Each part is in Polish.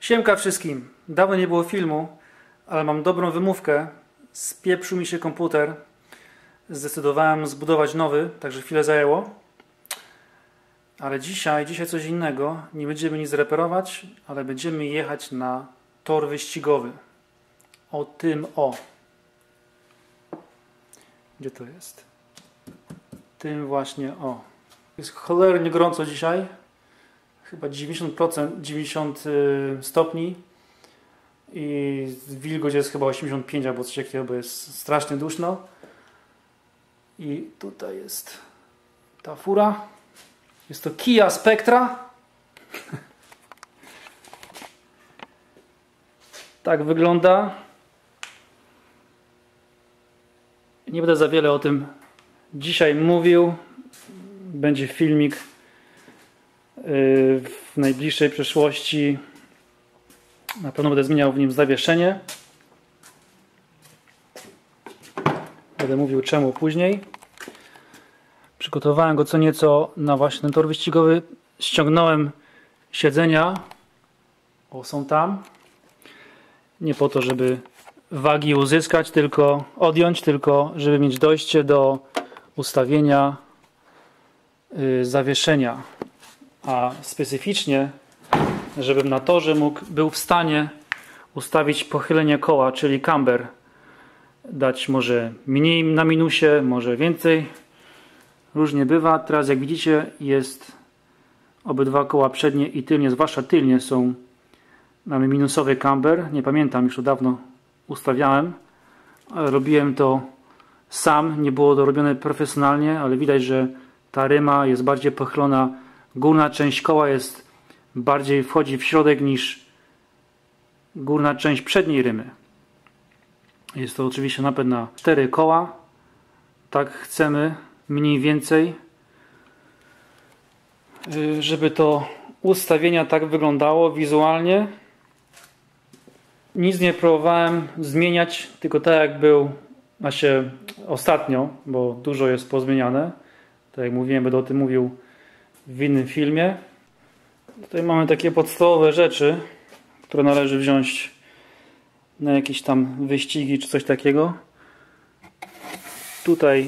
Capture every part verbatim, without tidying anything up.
Siemka wszystkim. Dawno nie było filmu, ale mam dobrą wymówkę. Spieprzył mi się komputer. Zdecydowałem zbudować nowy, także chwilę zajęło. Ale dzisiaj, dzisiaj coś innego. Nie będziemy nic reperować, ale będziemy jechać na tor wyścigowy. O tym o. Gdzie to jest? Tym właśnie o. Jest cholernie gorąco dzisiaj. Chyba dziewięćdziesiąt procent, dziewięćdziesiąt stopni i wilgoć jest chyba osiemdziesiąt pięć albo coś takiego, bo jest strasznie duszno. I tutaj jest ta fura. Jest to Kia Spectra. Tak wygląda. Nie będę za wiele o tym dzisiaj mówił. Będzie filmik w najbliższej przyszłości. Na pewno będę zmieniał w nim zawieszenie. Będę mówił czemu później. Przygotowałem go co nieco na właśnie ten tor wyścigowy. Ściągnąłem siedzenia. O, są tam. Nie po to, żeby wagi uzyskać, tylko odjąć, tylko żeby mieć dojście do ustawienia yy, zawieszenia. A specyficznie, żebym na torze mógł, był w stanie ustawić pochylenie koła, czyli camber. Dać może mniej na minusie, może więcej. Różnie bywa. Teraz jak widzicie jest obydwa koła przednie i tylnie, zwłaszcza tylnie są, mamy minusowy camber. Nie pamiętam, już to dawno ustawiałem, ale robiłem to sam. Nie było to robione profesjonalnie, ale widać, że ta ryma jest bardziej pochylona. Górna część koła jest bardziej wchodzi w środek niż górna część przedniej rymy. Jest to oczywiście napęd na cztery koła. Tak chcemy mniej więcej, żeby to ustawienia tak wyglądało wizualnie. Nic nie próbowałem zmieniać, tylko tak jak był właśnie ostatnio, bo dużo jest pozmieniane. Tak jak mówiłem, będę o tym mówił w innym filmie. Tutaj mamy takie podstawowe rzeczy, które należy wziąć na jakieś tam wyścigi czy coś takiego. Tutaj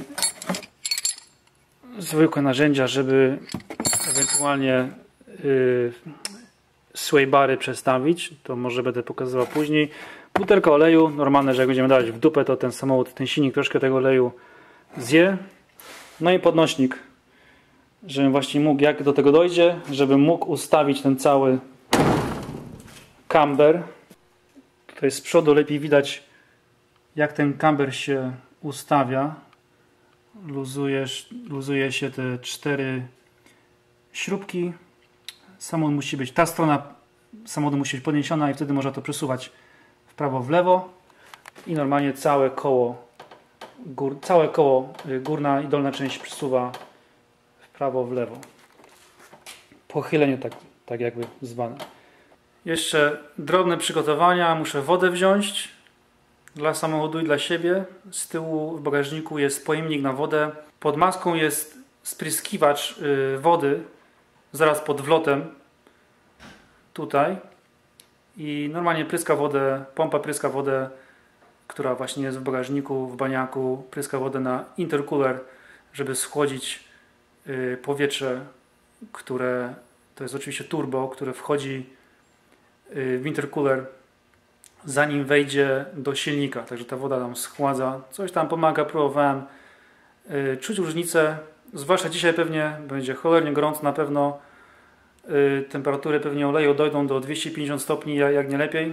zwykłe narzędzia, żeby ewentualnie yy, sway-bary przestawić. To może będę pokazywał później. Butelka oleju, normalne, że jak będziemy dawać w dupę, to ten samochód, ten silnik troszkę tego oleju zje. No i podnośnik, żebym właśnie mógł, jak do tego dojdzie, żebym mógł ustawić ten cały camber. Tutaj z przodu lepiej widać, jak ten camber się ustawia. Luzujesz, luzuje się te cztery śrubki. Samochód musi być, ta strona samochodu musi być podniesiona i wtedy można to przesuwać w prawo, w lewo. I normalnie całe koło, gór, całe koło, górna i dolna część przesuwa w prawo, w lewo. Pochylenie tak, tak jakby zwane. Jeszcze drobne przygotowania. Muszę wodę wziąć dla samochodu i dla siebie. Z tyłu w bagażniku jest pojemnik na wodę. Pod maską jest spryskiwacz wody zaraz pod wlotem. Tutaj. I normalnie pryska wodę, pompa pryska wodę, która właśnie jest w bagażniku, w baniaku. Pryska wodę na intercooler, żeby schłodzić powietrze, które to jest oczywiście turbo, które wchodzi w intercooler, zanim wejdzie do silnika. Także ta woda tam schładza. Coś tam pomaga, próbowałem czuć różnicę. Zwłaszcza dzisiaj pewnie będzie cholernie gorąco na pewno. Temperatury pewnie oleju dojdą do dwieście pięćdziesiąt stopni, jak nie lepiej.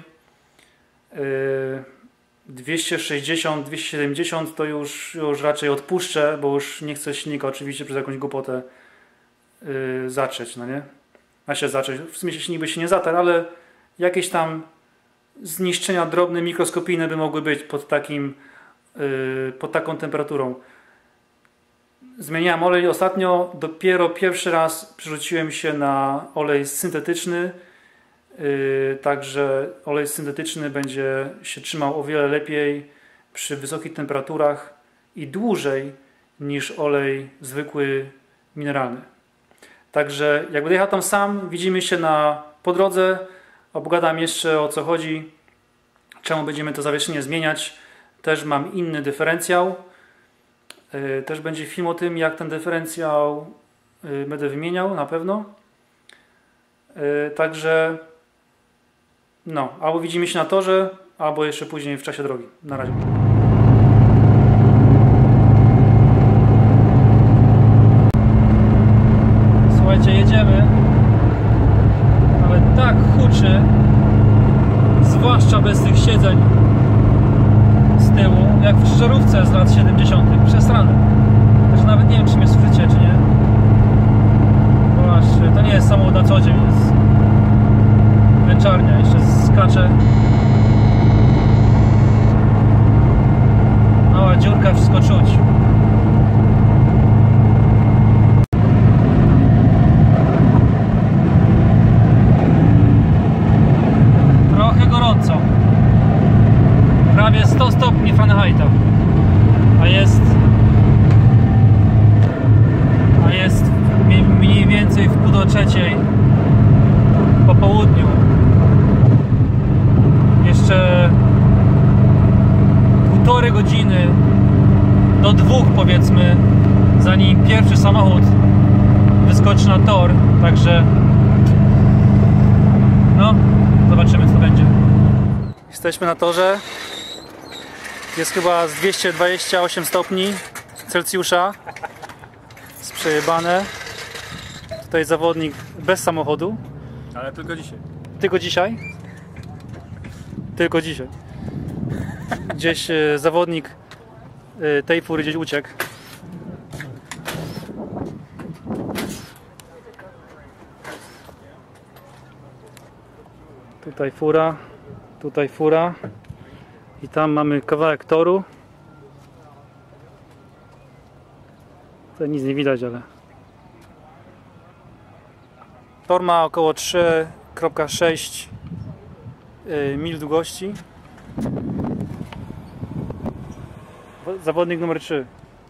dwieście sześćdziesiąt, dwieście siedemdziesiąt to już, już raczej odpuszczę, bo już nie chcę silnika oczywiście przez jakąś głupotę yy, zatrzeć, no nie? A się zacząć. W sumie silnik by się nie zatarł, ale jakieś tam zniszczenia drobne, mikroskopijne by mogły być pod takim, yy, pod taką temperaturą. Zmieniałem olej ostatnio, dopiero pierwszy raz przerzuciłem się na olej syntetyczny. Yy, także olej syntetyczny będzie się trzymał o wiele lepiej przy wysokich temperaturach i dłużej niż olej zwykły mineralny. Także jak będę jechał tam sam, widzimy się na, po drodze. Obgadam jeszcze, o co chodzi, czemu będziemy to zawieszenie zmieniać. Też mam inny dyferencjał. Też będzie film o tym, jak ten dyferencjał będę wymieniał na pewno. Także no, albo widzimy się na torze, albo jeszcze później w czasie drogi. Na razie. Słuchajcie, jedziemy, ale tak huczy, zwłaszcza bez tych siedzeń z tyłu, jak w żarówce z lat siedemdziesiątych. Przesrane. Także nawet nie wiem, czy mnie słyszycie, czy nie. Bo aż to nie jest samochód na co dzień, jest męczarnia. Jeszcze skacze. Mała dziurka, wszystko czuć. Trochę gorąco. Prawie sto stopni Fahrenheita. A jest a jest mniej więcej w pół do trzeciej po południu. Jeszcze półtorej godziny do dwóch, powiedzmy, zanim pierwszy samochód wyskoczy na tor, także no, zobaczymy, co będzie. Jesteśmy na torze. Jest chyba z dwieście dwadzieścia osiem stopni Celsjusza. Jest przejebane. Tutaj zawodnik bez samochodu. Ale tylko dzisiaj. Tylko dzisiaj? Tylko dzisiaj. Gdzieś e, zawodnik e, tej fury gdzieś uciekł. Tutaj fura, tutaj fura. I tam mamy kawałek toru. Tutaj nic nie widać, ale tor ma około trzy przecinek sześć mil długości. Zawodnik numer trzy.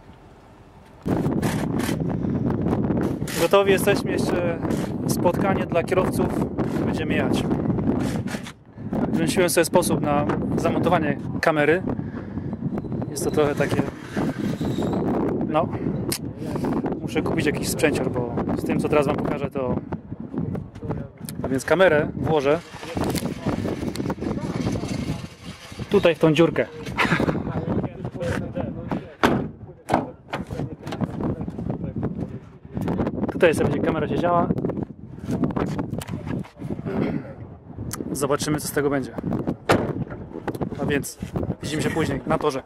Gotowi jesteśmy, jeszcze spotkanie dla kierowców. Będziemy jechać. Wymyśliłem sobie sposób na zamontowanie kamery. Jest to trochę takie... No, muszę kupić jakiś sprzęcior, bo z tym, co teraz wam pokażę, to... A więc kamerę włożę tutaj w tą dziurkę. Tutaj sobie będzie kamera siedziała. Zobaczymy, co z tego będzie. A więc widzimy się później na torze.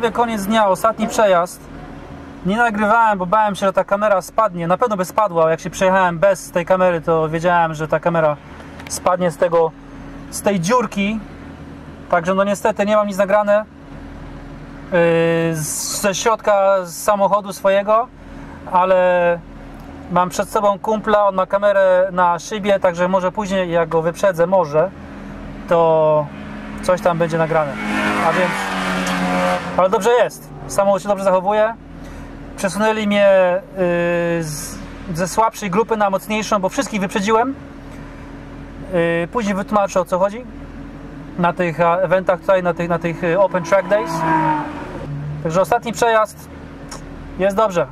prawie koniec dnia, ostatni przejazd. Nie nagrywałem, bo bałem się, że ta kamera spadnie. Na pewno by spadła, jak się przejechałem bez tej kamery, to wiedziałem, że ta kamera spadnie z tego, z tej dziurki. Także no niestety nie mam nic nagrane yy, ze środka z samochodu swojego, ale mam przed sobą kumpla, on ma kamerę na szybie, także może później, jak go wyprzedzę, może, to coś tam będzie nagrane. A więc, ale dobrze jest, samochód się dobrze zachowuje. Przesunęli mnie yy, z, ze słabszej grupy na mocniejszą, bo wszystkich wyprzedziłem. Yy, później wytłumaczę, o co chodzi na tych eventach tutaj, na tych, na tych Open Track Days. Także ostatni przejazd, jest dobrze.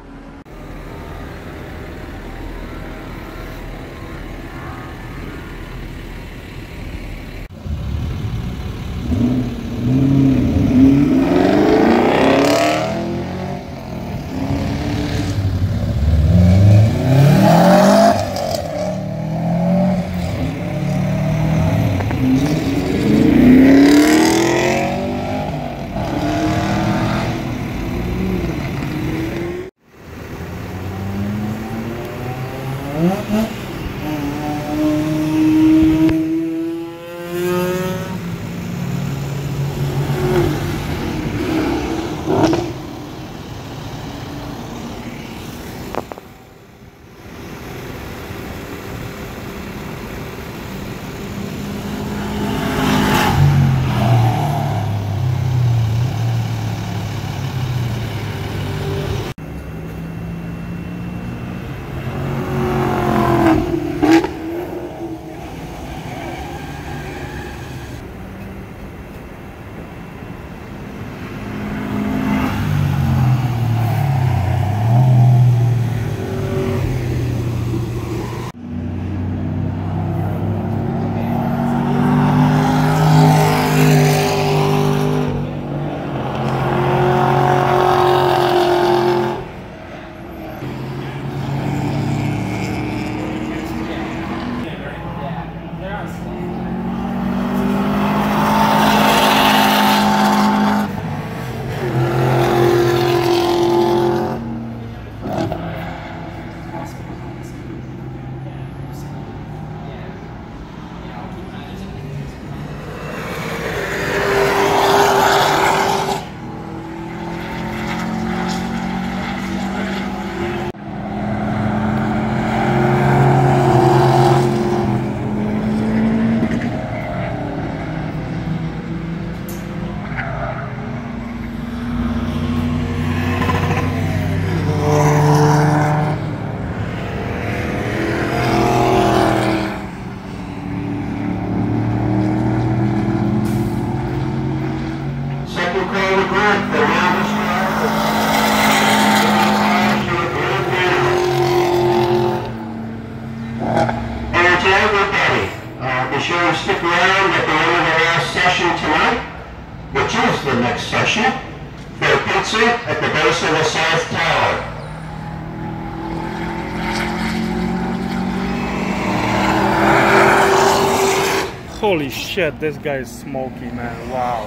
Holy shit, this guy is smoky, man. Wow.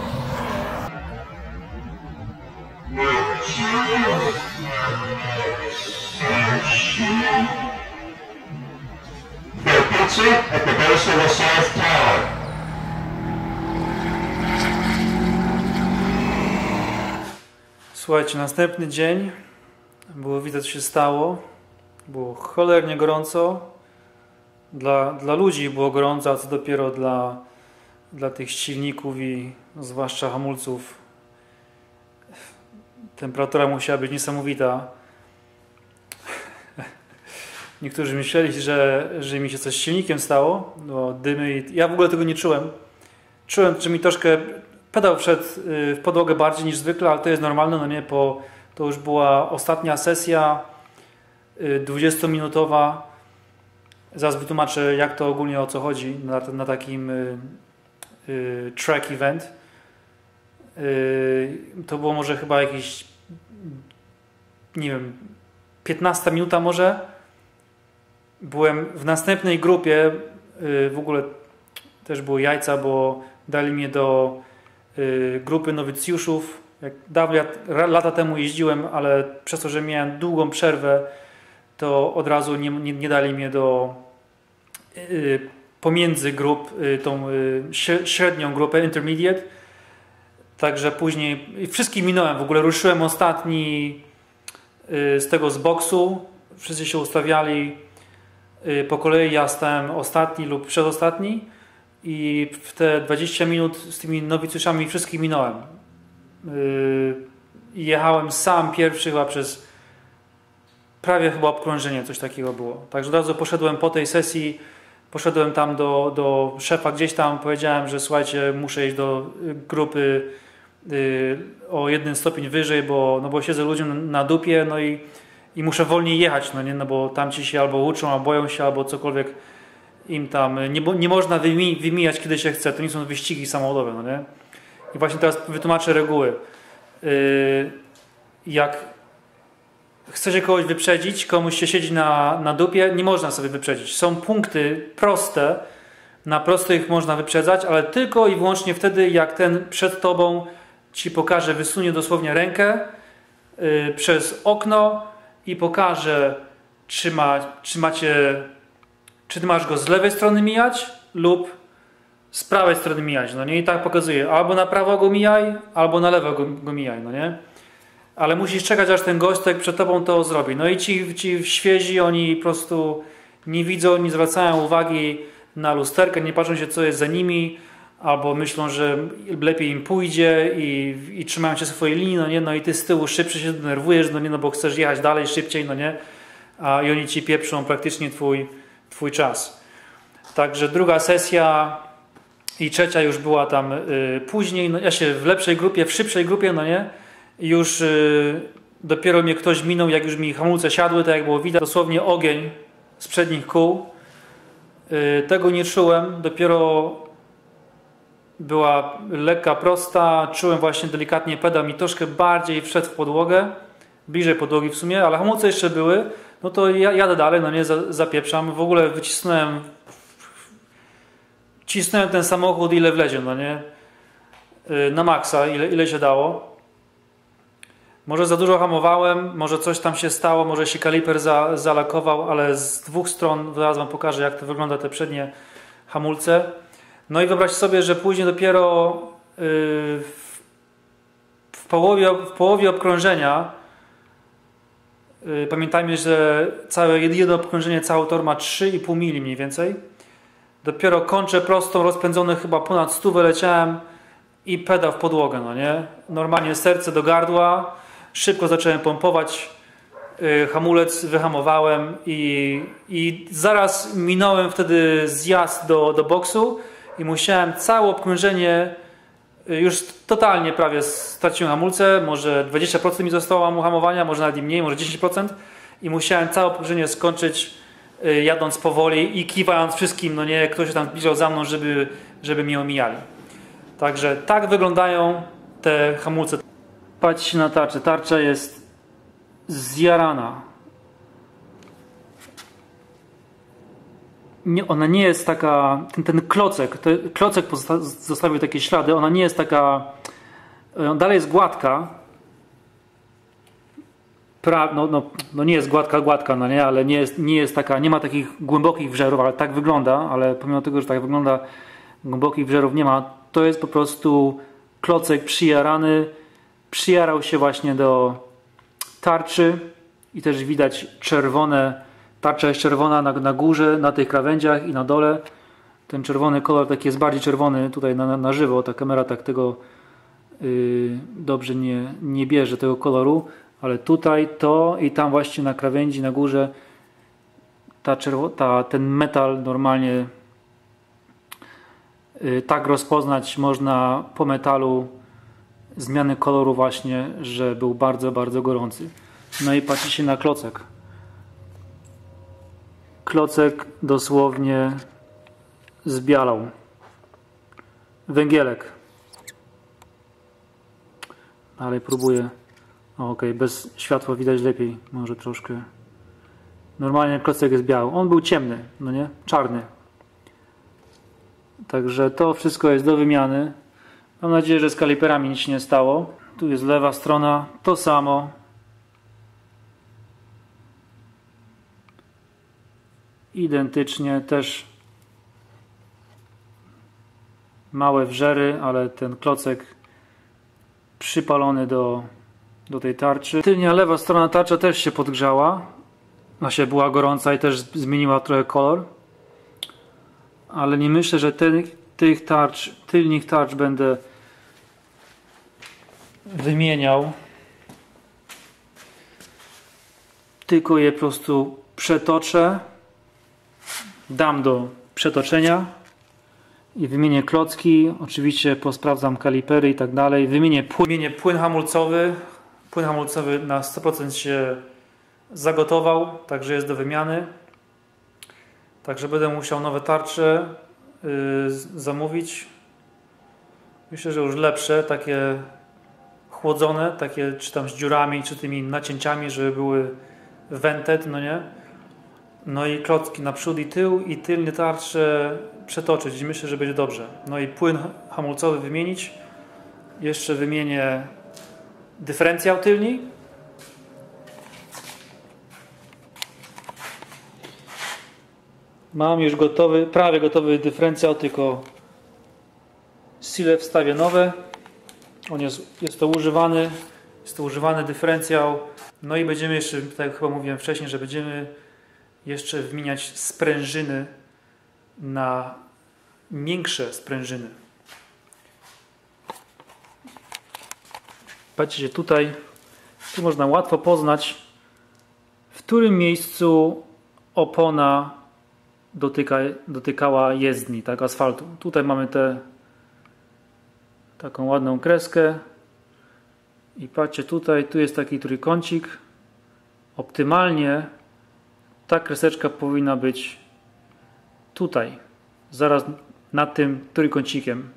For pizza at the base of the South Tower. Słuchajcie, następny dzień. Było widać, co się stało. Było cholernie gorąco. Dla, dla ludzi było gorąco, a co dopiero dla, dla tych silników i no, zwłaszcza hamulców. Temperatura musiała być niesamowita. Niektórzy myśleli, że, że mi się coś z silnikiem stało. No, dymy i... Ja w ogóle tego nie czułem. Czułem, że mi troszkę pedał wszedł w podłogę bardziej niż zwykle, ale to jest normalne, no nie, po, to już była ostatnia sesja dwudziestominutowa. Zaraz wytłumaczę, jak to ogólnie, o co chodzi na, na takim y, y, track event. Y, to było może chyba jakieś, nie wiem, piętnasta minuta może. Byłem w następnej grupie, y, w ogóle też były jajca, bo dali mnie do y, grupy nowicjuszów Jak dawno, lata temu jeździłem, ale przez to, że miałem długą przerwę, to od razu nie, nie, nie dali mnie do y, pomiędzy grup, y, tą y, średnią grupę, intermediate. Także później wszystkich minąłem, w ogóle ruszyłem ostatni y, z tego z boksu. Wszyscy się ustawiali y, po kolei, ja stałem ostatni lub przedostatni i w te dwadzieścia minut z tymi nowicjuszami wszystkich minąłem. Y, jechałem sam pierwszy chyba przez prawie chyba obkrążenie, coś takiego było. Także od razu poszedłem po tej sesji, poszedłem tam do, do szefa gdzieś tam, powiedziałem, że słuchajcie, muszę iść do grupy y, o jeden stopień wyżej, bo, no bo siedzę ludziom na dupie, no i, i muszę wolniej jechać, no nie, no bo tamci się albo uczą, albo boją się, albo cokolwiek im tam, nie, nie można wymi, wymijać kiedy się chce, to nie są wyścigi samochodowe, no nie. I właśnie teraz wytłumaczę reguły. Y, jak chcecie kogoś wyprzedzić, komuś się siedzi na, na dupie, nie można sobie wyprzedzić. Są punkty proste, na prostych można wyprzedzać, ale tylko i wyłącznie wtedy, jak ten przed tobą ci pokaże, wysunie dosłownie rękę yy, przez okno i pokaże, czy, ma, czy macie, czy ty masz go z lewej strony mijać lub z prawej strony mijać, no nie? I tak pokazuje, albo na prawo go mijaj, albo na lewo go, go mijaj, no nie? Ale musisz czekać, aż ten gościek przed tobą to zrobi. No i ci, ci świezi, oni po prostu nie widzą, nie zwracają uwagi na lusterkę, nie patrzą się, co jest za nimi, albo myślą, że lepiej im pójdzie i, i trzymają się swojej linii, no nie? No i ty z tyłu szybciej się denerwujesz, no nie? No bo chcesz jechać dalej szybciej, no nie? A i oni ci pieprzą praktycznie twój, twój czas. Także druga sesja i trzecia już była tam y, później, no ja się w lepszej grupie, w szybszej grupie, no nie? I już y, dopiero mnie ktoś minął, jak już mi hamulce siadły, tak jak było widać, dosłownie ogień z przednich kół. Y, tego nie czułem, dopiero była lekka, prosta, czułem właśnie delikatnie pedał mi troszkę bardziej wszedł w podłogę, bliżej podłogi w sumie, ale hamulce jeszcze były, no to ja jadę dalej, no nie, zapieprzam, w ogóle wycisnąłem cisnąłem ten samochód ile wlezie, no nie, y, na maksa, ile, ile się dało. Może za dużo hamowałem, może coś tam się stało, może się kaliper za, zalakował, ale z dwóch stron, zaraz wam pokażę, jak to wygląda te przednie hamulce. No i wyobraźcie sobie, że później dopiero yy, w, w, połowie, w połowie obkrążenia, yy, pamiętajmy, że całe jedno obkrążenie, cały tor ma trzy i pół mili mniej więcej. Dopiero kończę prostą, rozpędzony chyba ponad stu wyleciałem i pedał w podłogę, no nie? Normalnie serce do gardła. Szybko zacząłem pompować, yy, hamulec wyhamowałem i, i zaraz minąłem wtedy zjazd do, do boksu i musiałem całe obkrążenie, yy, już totalnie prawie straciłem hamulce, może dwadzieścia procent mi zostało hamowania, może nawet i mniej, może dziesięć procent i musiałem całe obkrążenie skończyć yy, jadąc powoli i kiwając wszystkim, no nie, ktoś się tam zbliżał za mną, żeby, żeby mnie omijali. Także tak wyglądają te hamulce. Patrzcie na tarczę. Tarcza jest zjarana. Nie, ona nie jest taka... Ten, ten klocek, ten klocek zostawił takie ślady. Ona nie jest taka... Dalej jest gładka. Pra, no, no, no nie jest gładka, gładka, no nie, ale nie jest, nie jest taka... Nie ma takich głębokich wżerów, ale tak wygląda. Ale pomimo tego, że tak wygląda, głębokich wżerów nie ma. To jest po prostu klocek przyjarany. Przyjarał się właśnie do tarczy i też widać czerwone, tarcza jest czerwona na, na górze, na tych krawędziach i na dole. Ten czerwony kolor taki jest bardziej czerwony tutaj na, na, na żywo. Ta kamera tak tego yy, dobrze nie, nie bierze tego koloru, ale tutaj to i tam właśnie na krawędzi, na górze ta czerwo, ta, ten metal normalnie yy, tak rozpoznać można po metalu zmiany koloru właśnie, że był bardzo, bardzo gorący. No i patrzycie na klocek. Klocek dosłownie zbialał. Węgielek. Dalej próbuję. Ok, bez światła widać lepiej. Może troszkę. Normalnie klocek jest biały. On był ciemny, no nie? Czarny. Także to wszystko jest do wymiany. Mam nadzieję, że z kaliperami nic się nie stało. Tu jest lewa strona, to samo. Identycznie, też małe wrzery, ale ten klocek przypalony do, do tej tarczy. Tylnia lewa strona tarcza też się podgrzała. Znaczy była gorąca i też zmieniła trochę kolor. Ale nie myślę, że ten, tych tarcz, tylnych tarcz będę wymieniał. Tylko je po prostu przetoczę. Dam do przetoczenia i wymienię klocki. Oczywiście posprawdzam kalipery i tak dalej. Wymienię płyn, wymienię płyn hamulcowy. Płyn hamulcowy na sto procent się zagotował, także jest do wymiany. Także będę musiał nowe tarcze yy, zamówić. Myślę, że już lepsze, takie chłodzone, takie czy tam z dziurami, czy tymi nacięciami, żeby były vented, no nie? No i klocki na przód i tył i tylnie tarcze przetoczyć. Myślę, że będzie dobrze. No i płyn hamulcowy wymienić. Jeszcze wymienię dyferencjał tylni. Mam już gotowy, prawie gotowy dyferencjał, tylko sile wstawię nowe. On jest, jest to używany, jest to używany dyferencjał. No i będziemy jeszcze, tak jak chyba mówiłem wcześniej, że będziemy jeszcze wymieniać sprężyny na miększe sprężyny. Patrzcie, tutaj tu można łatwo poznać, w którym miejscu opona dotyka, dotykała jezdni, tak, asfaltu. Tutaj mamy tę taką ładną kreskę i patrzcie, tutaj tu jest taki trójkącik. Optymalnie ta kreseczka powinna być tutaj, zaraz nad tym trójkącikiem.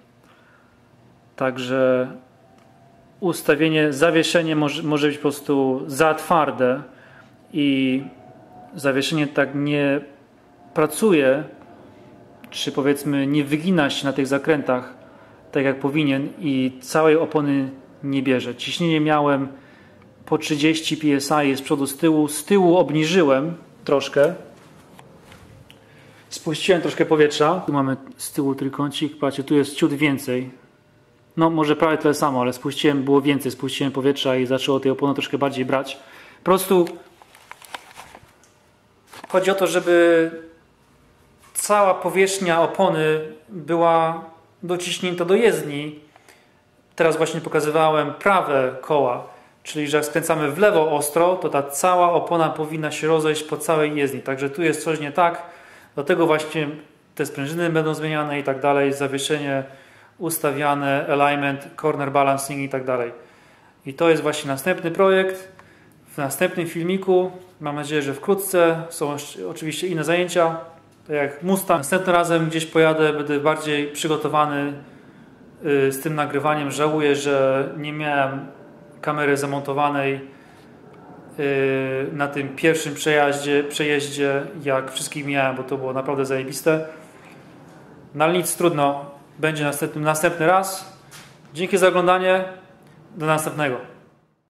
Także ustawienie, zawieszenie może, może być po prostu za twarde i zawieszenie tak nie pracuje, czy powiedzmy nie wygina się na tych zakrętach tak jak powinien i całej opony nie bierze. Ciśnienie miałem po trzydzieści P S I z przodu, z tyłu. Z tyłu obniżyłem troszkę. Spuściłem troszkę powietrza. Tu mamy z tyłu trójkącik. Patrzcie, tu jest ciut więcej. No może prawie tyle samo, ale spuściłem, było więcej. Spuściłem powietrza i zaczęło tej opony troszkę bardziej brać. Po prostu chodzi o to, żeby cała powierzchnia opony była dociśnięta do jezdni. Teraz właśnie pokazywałem prawe koła, czyli że jak skręcamy w lewo ostro, to ta cała opona powinna się rozejść po całej jezdni. Także tu jest coś nie tak. Do tego właśnie te sprężyny będą zmieniane i tak dalej, zawieszenie ustawiane, alignment, corner balancing i tak dalej. I to jest właśnie następny projekt. W następnym filmiku, mam nadzieję, że wkrótce, są oczywiście inne zajęcia, tak jak Mustang. Następnym razem gdzieś pojadę, będę bardziej przygotowany z tym nagrywaniem. Żałuję, że nie miałem kamery zamontowanej na tym pierwszym przejeździe, przejeździe jak wszystkich miałem, bo to było naprawdę zajebiste. No ale nic, trudno. Będzie następny, następny raz. Dzięki za oglądanie. Do następnego.